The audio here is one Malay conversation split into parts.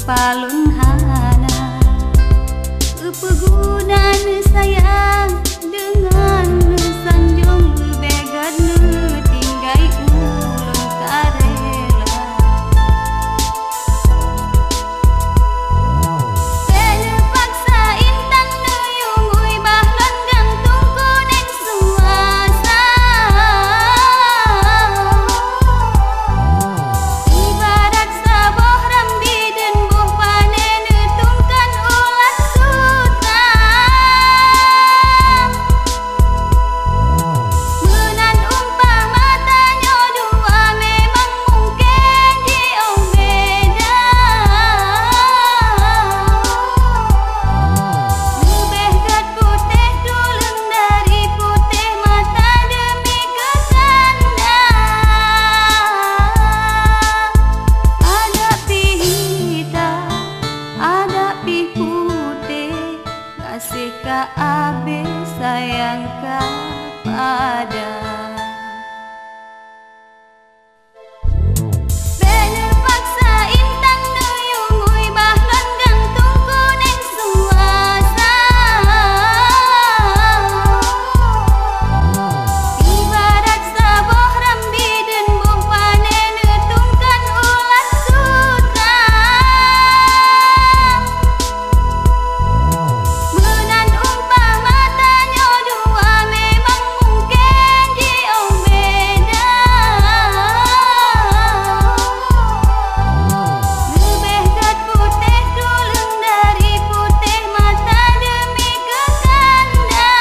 palun hana pegunan sayang dengan sanjung begat tinggai ulun karela bela paksa intan nuyungui bahlon gantung kuning suasa ibarat saboh rambi dan buh panen tungkan ulat suta menan umpama tanyo dua memang mungkin jauh beda lebih gat putih tulung dari putih mata demi kesanda ada pihita ada pi putih kasih ka abe sayang ka pada bela paksa intan nuyungui bahlon gantung kuning suasa ibarat saboh rambi dan buh panen tungkan ulat suta menan umpama tanyo dua memang mungkin jauh beda lebih gat putih tulung dari putih mata demi kesanda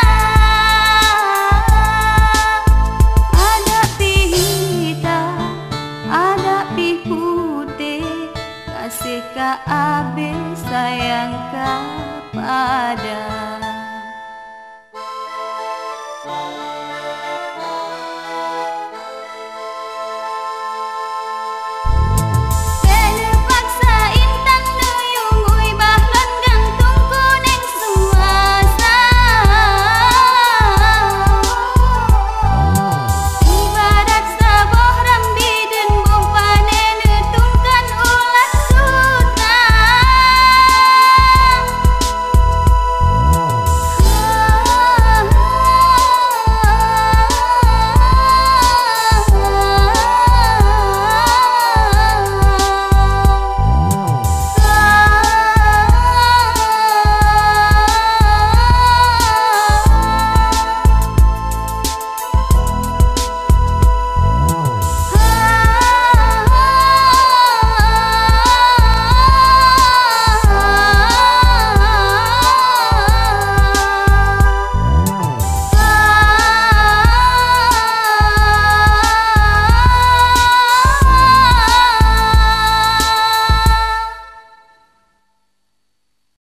ada pihita ada pi putih kasih ka abe sayang ka pada